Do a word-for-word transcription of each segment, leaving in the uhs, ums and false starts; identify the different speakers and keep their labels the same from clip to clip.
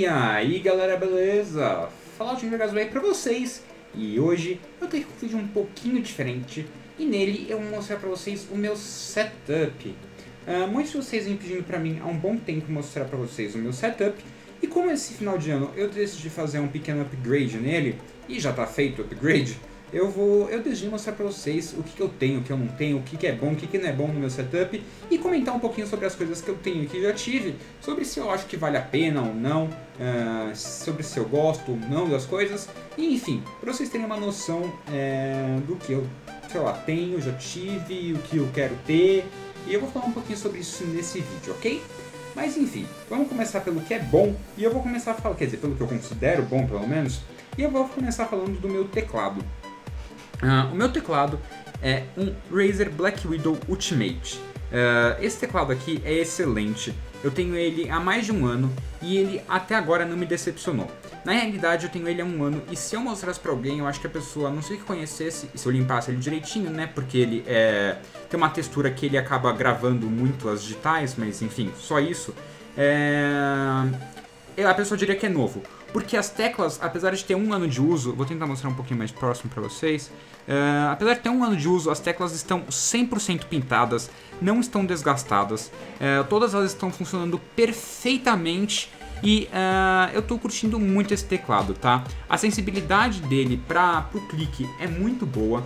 Speaker 1: E aí galera, beleza? Fala de Vegas aí pra vocês. E hoje eu tenho um vídeo um pouquinho diferente. E nele eu vou mostrar pra vocês o meu setup. uh, Muitos de vocês vêm pedindo pra mim há um bom tempo mostrar pra vocês o meu setup. E como esse final de ano eu decidi fazer um pequeno upgrade nele, e já tá feito o upgrade, eu vou, eu decidi mostrar pra vocês o que, que eu tenho, o que eu não tenho, o que, que é bom, o que, que não é bom no meu setup, e comentar um pouquinho sobre as coisas que eu tenho e que já tive, sobre se eu acho que vale a pena ou não, uh, sobre se eu gosto ou não das coisas, e enfim, pra vocês terem uma noção é, do que eu, sei lá, tenho, já tive, o que eu quero ter, e eu vou falar um pouquinho sobre isso nesse vídeo, ok? Mas enfim, vamos começar pelo que é bom, e eu vou começar a falar, quer dizer, pelo que eu considero bom pelo menos, e eu vou começar falando do meu teclado. Uh, o meu teclado é um Razer Black Widow Ultimate. Uh, esse teclado aqui é excelente, eu tenho ele há mais de um ano e ele até agora não me decepcionou. Na realidade eu tenho ele há um ano e se eu mostrasse pra alguém, eu acho que a pessoa, a não sei que conhecesse, se eu limpasse ele direitinho, né, porque ele é, tem uma textura que ele acaba gravando muito as digitais, mas enfim, só isso, é, a pessoa diria que é novo. Porque as teclas, apesar de ter um ano de uso, vou tentar mostrar um pouquinho mais próximo para vocês, uh, apesar de ter um ano de uso, as teclas estão cem por cento pintadas, não estão desgastadas, uh, todas elas estão funcionando perfeitamente e uh, eu estou curtindo muito esse teclado, tá? A sensibilidade dele para o clique é muito boa,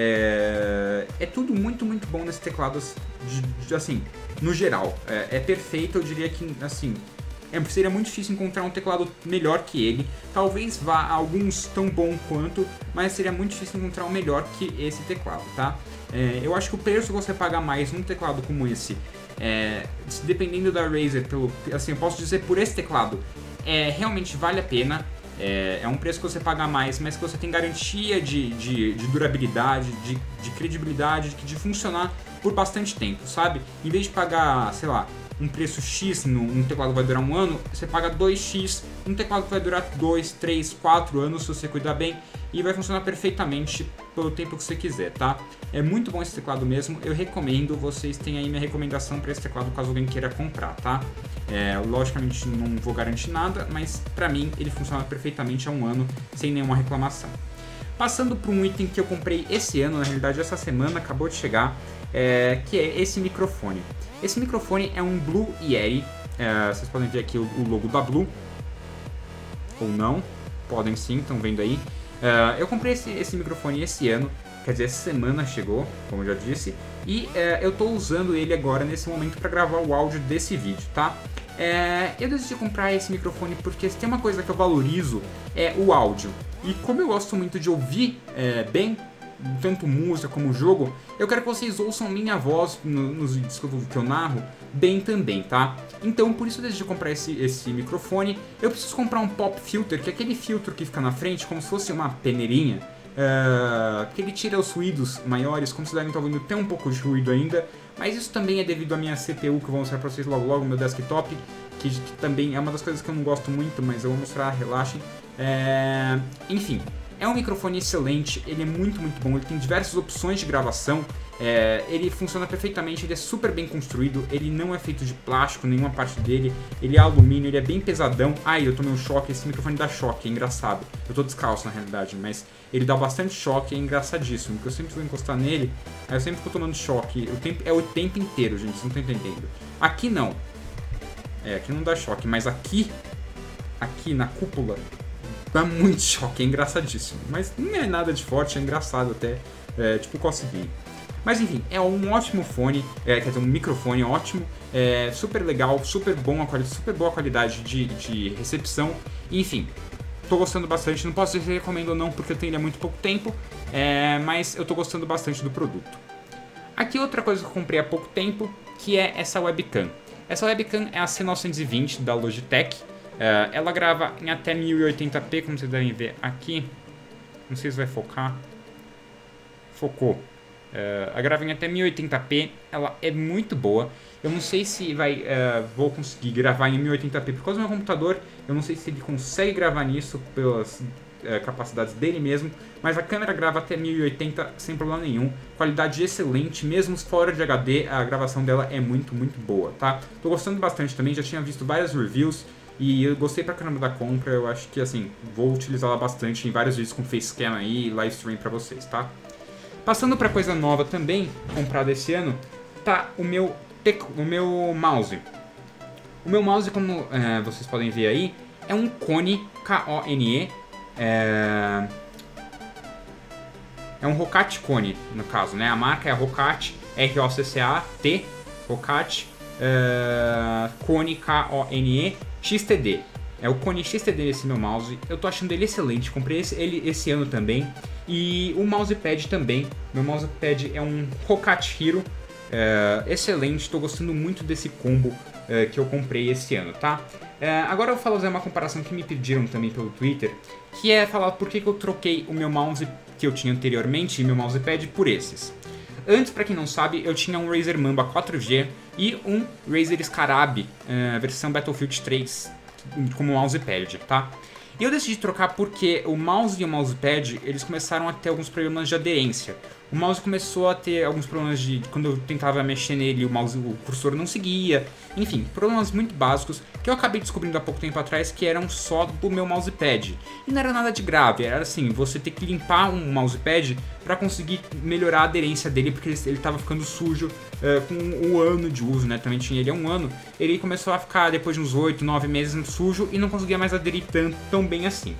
Speaker 1: é, é tudo muito, muito bom nesse teclado, assim, no geral, é, é perfeito, eu diria que, assim... É, seria muito difícil encontrar um teclado melhor que ele. Talvez vá alguns tão bom quanto, mas seria muito difícil encontrar um melhor que esse teclado, tá? É, eu acho que o preço que você paga mais num teclado como esse, é, dependendo da Razer, pelo, assim, eu posso dizer por esse teclado, é, realmente vale a pena. É, é um preço que você paga mais, mas que você tem garantia de, de, de durabilidade, de, de credibilidade, de, de funcionar por bastante tempo, sabe? Em vez de pagar, sei lá, um preço X num teclado que vai durar um ano, você paga dois x, um teclado que vai durar dois, três, quatro anos se você cuidar bem e vai funcionar perfeitamente pelo tempo que você quiser, tá? É muito bom esse teclado mesmo, eu recomendo, vocês têm aí minha recomendação para esse teclado caso alguém queira comprar, tá? É, logicamente não vou garantir nada, mas pra mim ele funciona perfeitamente há um ano sem nenhuma reclamação. Passando para um item que eu comprei esse ano, na realidade essa semana acabou de chegar, é, que é esse microfone. Esse microfone é um Blue Yeti, é, vocês podem ver aqui o, o logo da Blue, ou não, podem sim, estão vendo aí. É, eu comprei esse, esse microfone esse ano, quer dizer, essa semana chegou, como eu já disse, e é, eu estou usando ele agora nesse momento para gravar o áudio desse vídeo, tá? É, eu decidi comprar esse microfone porque se tem uma coisa que eu valorizo é o áudio. E como eu gosto muito de ouvir é, bem, tanto música como jogo, eu quero que vocês ouçam minha voz no, nos vídeos que eu, que eu narro bem também, tá? Então por isso eu decidi comprar esse, esse microfone. Eu preciso comprar um pop filter, que é aquele filtro que fica na frente como se fosse uma peneirinha, uh, que ele tira os ruídos maiores, como vocês devem estar ouvindo, tem um pouco de ruído ainda, mas isso também é devido à minha C P U, que eu vou mostrar pra vocês logo logo, meu desktop, que, que também é uma das coisas que eu não gosto muito, mas eu vou mostrar, relaxem. É, enfim, é um microfone excelente, ele é muito, muito bom, ele tem diversas opções de gravação, é, ele funciona perfeitamente, ele é super bem construído, ele não é feito de plástico, nenhuma parte dele, ele é alumínio, ele é bem pesadão. Ai, eu tomei um choque, esse microfone dá choque, é engraçado, eu tô descalço na realidade, mas ele dá bastante choque, é engraçadíssimo, porque eu sempre vou encostar nele, aí eu sempre fico tomando choque, o tempo, é o tempo inteiro, gente, vocês não estão entendendo. Aqui não, é, aqui não dá choque, mas aqui, aqui na cúpula, dá muito choque, é engraçadíssimo. Mas não é nada de forte, é engraçado até, é, tipo coceguinho. Mas enfim, é um ótimo fone, é, quer dizer, um microfone ótimo, é, super legal, super, bom, super boa qualidade de, de recepção, enfim. Tô gostando bastante, não posso dizer se recomendo ou não porque eu tenho ele há muito pouco tempo, é, mas eu tô gostando bastante do produto. Aqui outra coisa que eu comprei há pouco tempo, que é essa webcam. Essa webcam é a C novecentos e vinte da Logitech. Uh, ela grava em até mil e oitenta p, como vocês devem ver aqui. Não sei se vai focar. Focou. Uh, ela grava em até mil e oitenta p. Ela é muito boa. Eu não sei se vai, uh, vou conseguir gravar em mil e oitenta p por causa do meu computador. Eu não sei se ele consegue gravar nisso pelas uh, capacidades dele mesmo. Mas a câmera grava até mil e oitenta sem problema nenhum. Qualidade excelente, mesmo fora de H D, a gravação dela é muito, muito boa, tá? Tô gostando bastante também, já tinha visto várias reviews E eu gostei pra caramba da compra, eu acho que, assim, vou utilizá-la bastante em vários vídeos com facecam aí e live stream pra vocês, tá? Passando pra coisa nova também, comprada esse ano, tá o meu, o meu mouse. O meu mouse, como é, vocês podem ver aí, é um Kone, K O N E, é... é um Roccat Kone, no caso, né? A marca é a Roccat, R O C C A T, Roccat, é... Kone, K O N E, X T D. É o Kone X T D esse meu mouse, eu tô achando ele excelente, comprei esse, ele esse ano também. E o mousepad também, meu mousepad é um Roccat Hero, é, excelente, estou gostando muito desse combo é, que eu comprei esse ano, tá? É, agora eu vou fazer uma comparação que me pediram também pelo Twitter, que é falar por que, que eu troquei o meu mouse que eu tinha anteriormente e meu mousepad por esses. Antes, para quem não sabe, eu tinha um Razer Mamba quatro G e um Razer Scarab, é, versão Battlefield três, como mousepad, tá? E eu decidi trocar porque o mouse e o mousepad, eles começaram a ter alguns problemas de aderência. O mouse começou a ter alguns problemas de... Quando eu tentava mexer nele, o mouse, o cursor não seguia. Enfim, problemas muito básicos que eu acabei descobrindo há pouco tempo atrás que eram só do meu mousepad. E não era nada de grave, era assim, você ter que limpar um mousepad para conseguir melhorar a aderência dele, porque ele estava ficando sujo uh, com um ano de uso, né? Também tinha ele há um ano. Ele começou a ficar, depois de uns oito, nove meses, sujo e não conseguia mais aderir tanto, tão bem assim.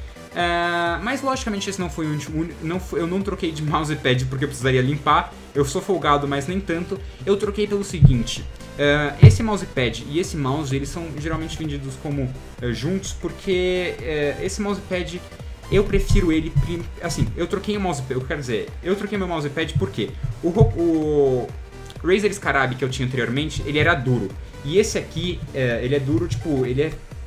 Speaker 1: Uh, mas logicamente esse não foi o único, não foi, eu não troquei de mousepad porque eu precisaria limpar, eu sou folgado, mas nem tanto. Eu troquei pelo seguinte, uh, esse mousepad e esse mouse, eles são geralmente vendidos como uh, juntos, porque uh, esse mousepad, eu prefiro ele, assim, eu troquei o mousepad, eu quero dizer, eu troquei meu mousepad porque o, o Razer Scarab que eu tinha anteriormente, ele era duro, e esse aqui, uh, ele é duro, tipo, ele é,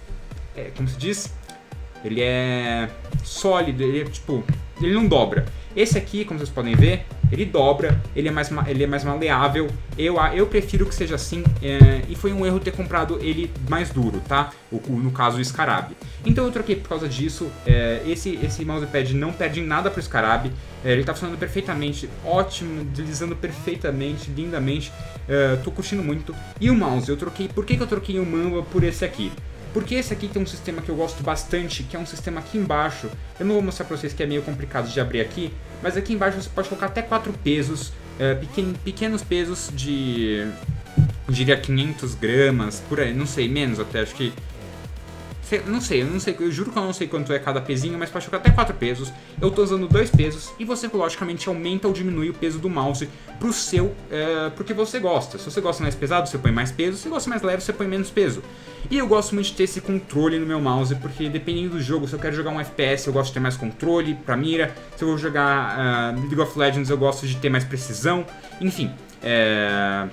Speaker 1: é como se diz... Ele é sólido, ele é tipo, ele não dobra. Esse aqui, como vocês podem ver, ele dobra, ele é mais, ele é mais maleável. Eu, eu prefiro que seja assim, é, e foi um erro ter comprado ele mais duro, tá? O, no caso, o Scarab. Então eu troquei por causa disso. É, esse, esse mousepad não perde em nada pro Scarab. É, ele tá funcionando perfeitamente, ótimo, deslizando perfeitamente, lindamente. É, tô curtindo muito. E o mouse, eu troquei. Por que, que eu troquei o Mamba por esse aqui? Porque esse aqui tem um sistema que eu gosto bastante, que é um sistema aqui embaixo. Eu não vou mostrar pra vocês que é meio complicado de abrir aqui, mas aqui embaixo você pode colocar até quatro pesos, é, pequen, pequenos pesos de, eu diria quinhentos gramas, por aí, não sei, menos até, acho que... Sei, não sei, eu não sei, eu juro que eu não sei quanto é cada pezinho, mas pode colocar até quatro pesos. Eu tô usando dois pesos e você logicamente aumenta ou diminui o peso do mouse pro seu, é, pro que você gosta. Se você gosta mais pesado, você põe mais peso, se gosta mais leve, você põe menos peso. E eu gosto muito de ter esse controle no meu mouse, porque dependendo do jogo, se eu quero jogar um F P S, eu gosto de ter mais controle pra mira. Se eu vou jogar uh, League of Legends, eu gosto de ter mais precisão. Enfim, é...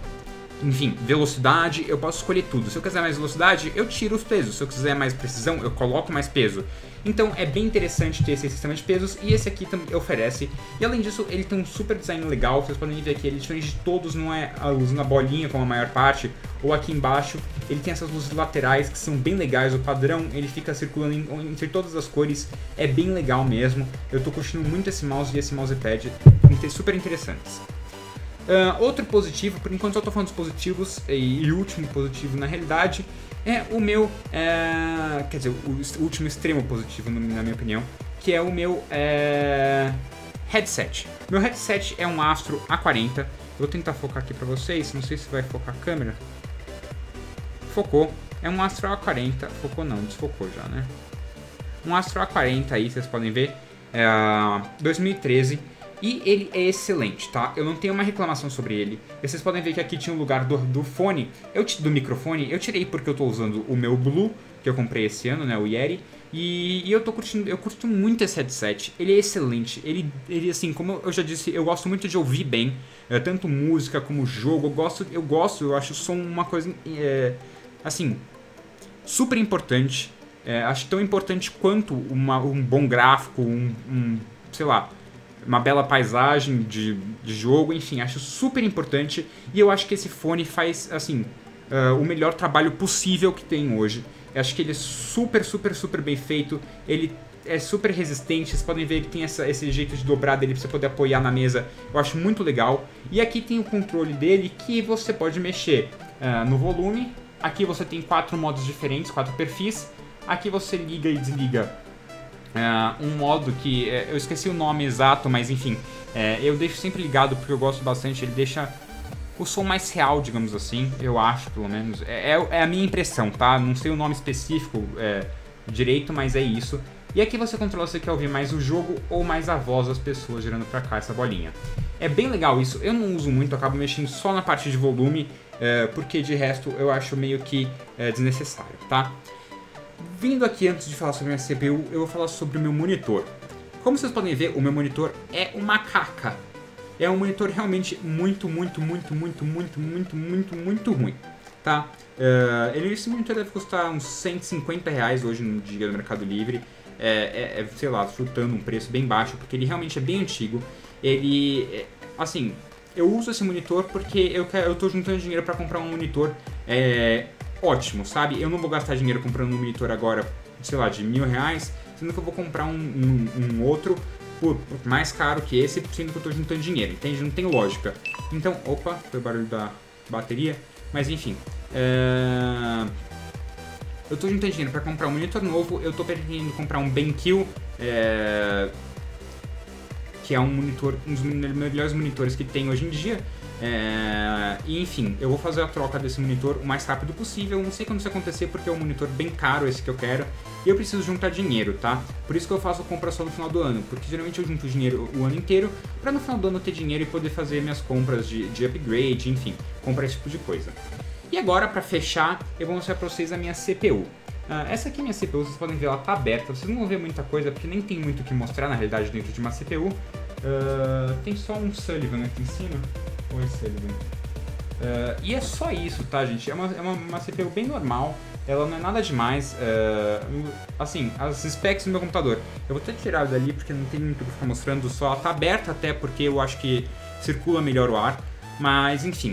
Speaker 1: Enfim, velocidade, eu posso escolher tudo. Se eu quiser mais velocidade, eu tiro os pesos. Se eu quiser mais precisão, eu coloco mais peso. Então é bem interessante ter esse sistema de pesos, e esse aqui também oferece. E além disso, ele tem um super design legal. Vocês podem ver aqui, ele é diferente de todos, não é a luz na bolinha como a maior parte, ou aqui embaixo. Ele tem essas luzes laterais que são bem legais. O padrão, ele fica circulando em, entre todas as cores. É bem legal mesmo. Eu tô curtindo muito esse mouse e esse mousepad, super interessantes. Uh, outro positivo, por enquanto eu tô falando dos positivos, e, e o último positivo na realidade é o meu, uh, quer dizer, o, o último extremo positivo na minha opinião, que é o meu uh, headset. Meu headset é um Astro A quarenta, eu vou tentar focar aqui pra vocês, não sei se vai focar a câmera. Focou, é um Astro A quarenta, focou não, desfocou já, né? Um Astro A quarenta aí, vocês podem ver, é dois mil e treze. E ele é excelente, tá? Eu não tenho uma reclamação sobre ele. E vocês podem ver que aqui tinha um lugar do, do fone, eu, do microfone. Eu tirei porque eu tô usando o meu Blue, que eu comprei esse ano, né? O Yeti. E, e eu tô curtindo, eu curto muito esse headset. Ele é excelente. Ele, ele assim, como eu já disse, eu gosto muito de ouvir bem. É, tanto música como jogo. Eu gosto, eu gosto, eu acho o som uma coisa, é, assim, super importante. É, acho tão importante quanto uma, um bom gráfico, um, um sei lá... uma bela paisagem de, de jogo, enfim, acho super importante. E eu acho que esse fone faz, assim, uh, o melhor trabalho possível que tem hoje. Eu acho que ele é super, super, super bem feito. Ele é super resistente, vocês podem ver que tem essa, esse jeito de dobrar dele pra você poder apoiar na mesa. Eu acho muito legal. E aqui tem o controle dele que você pode mexer uh, no volume, aqui você tem quatro modos diferentes, quatro perfis. Aqui você liga e desliga uh, um modo que uh, eu esqueci o nome exato, mas enfim, uh, eu deixo sempre ligado porque eu gosto bastante. Ele deixa o som mais real, digamos assim, eu acho, pelo menos. É, é a minha impressão, tá? Não sei o nome específico é, direito, mas é isso. E aqui você controla se você quer ouvir mais o jogo ou mais a voz das pessoas girando pra cá, essa bolinha. É bem legal isso, eu não uso muito, eu acabo mexendo só na parte de volume, é, porque de resto eu acho meio que é, desnecessário, tá? Vindo aqui, antes de falar sobre a minha C P U, eu vou falar sobre o meu monitor. Como vocês podem ver, o meu monitor é uma caca. É um monitor realmente muito, muito, muito, muito, muito, muito, muito, muito ruim, tá? Uh, ele, esse monitor deve custar uns cento e cinquenta reais hoje no dia no Mercado Livre. É, é, é, sei lá, chutando um preço bem baixo, porque ele realmente é bem antigo. Ele, é, assim, eu uso esse monitor porque eu, quero, eu tô juntando dinheiro para comprar um monitor é, ótimo, sabe? Eu não vou gastar dinheiro comprando um monitor agora, sei lá, de mil reais, sendo que eu vou comprar um, um, um outro por mais caro que esse, sendo que eu tô juntando dinheiro, entende? Não tem lógica. Então, opa, foi o barulho da bateria, mas enfim. É... Eu tô juntando dinheiro pra comprar um monitor novo, eu tô pretendendo comprar um BenQ, é... que é um monitor, um dos melhores monitores que tem hoje em dia. É... E enfim, eu vou fazer a troca desse monitor o mais rápido possível. Não sei quando isso acontecer porque é um monitor bem caro esse que eu quero e eu preciso juntar dinheiro, tá? Por isso que eu faço a compra só no final do ano, porque geralmente eu junto dinheiro o ano inteiro pra no final do ano ter dinheiro e poder fazer minhas compras de, de upgrade, enfim, comprar esse tipo de coisa. E agora, pra fechar, eu vou mostrar pra vocês a minha C P U. Uh, essa aqui é a minha C P U, vocês podem ver, ela tá aberta, vocês não vão ver muita coisa porque nem tem muito o que mostrar na realidade dentro de uma C P U. Uh, tem só um Sullivan aqui em cima. Oi, Sullivan. Uh, e é só isso, tá, gente? É uma, é uma, uma C P U bem normal, ela não é nada demais. Uh, assim, as specs do meu computador, eu vou até tirar dali porque não tem muito o que ficar mostrando, só ela tá aberta até porque eu acho que circula melhor o ar, mas enfim.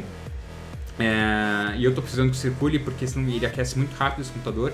Speaker 1: Uh, e eu tô precisando que circule porque senão ele aquece muito rápido esse computador.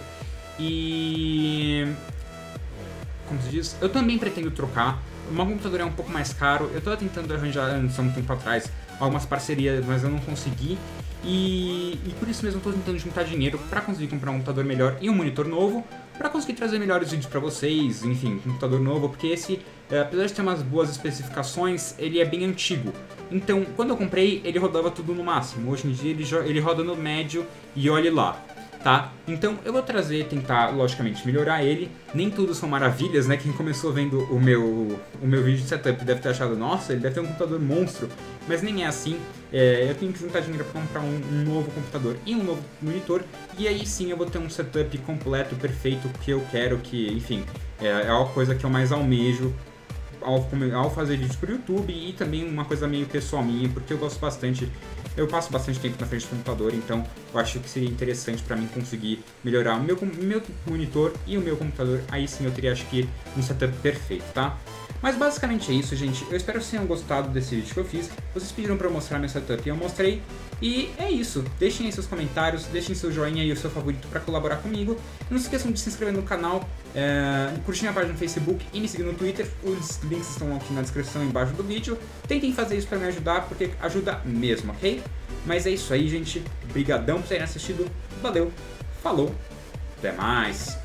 Speaker 1: E... como se diz? Eu também pretendo trocar. O meu computador é um pouco mais caro, eu tava tentando arranjar antes, há um tempo atrás, algumas parcerias, mas eu não consegui. E, e por isso mesmo eu tô tentando juntar dinheiro pra conseguir comprar um computador melhor e um monitor novo, pra conseguir trazer melhores vídeos pra vocês, enfim, um computador novo, porque esse, é, apesar de ter umas boas especificações, ele é bem antigo. Então, quando eu comprei, ele rodava tudo no máximo. Hoje em dia ele, ele roda no médio e olhe lá. Tá? Então eu vou trazer, tentar, logicamente, melhorar ele. Nem tudo são maravilhas, né? Quem começou vendo o meu, o meu vídeo de setup deve ter achado, nossa, ele deve ter um computador monstro. Mas nem é assim. É, eu tenho que juntar dinheiro para comprar um, um novo computador e um novo monitor. E aí sim eu vou ter um setup completo, perfeito, que eu quero, que, enfim, é, é a coisa que eu mais almejo ao, ao fazer vídeos pro YouTube. E também uma coisa meio pessoal minha, porque eu gosto bastante. Eu passo bastante tempo na frente do computador, então eu acho que seria interessante para mim conseguir melhorar o meu, meu monitor e o meu computador. Aí sim eu teria, acho que, um setup perfeito, tá? Mas basicamente é isso, gente. Eu espero que vocês tenham gostado desse vídeo que eu fiz. Vocês pediram para eu mostrar meu setup e eu mostrei. E é isso. Deixem aí seus comentários, deixem seu joinha e o seu favorito para colaborar comigo. Não se esqueçam de se inscrever no canal, é, curtir minha página no Facebook e me seguir no Twitter. Os links estão aqui na descrição embaixo do vídeo. Tentem fazer isso para me ajudar, porque ajuda mesmo, ok? Mas é isso aí, gente. Obrigadão por terem assistido. Valeu, falou, até mais.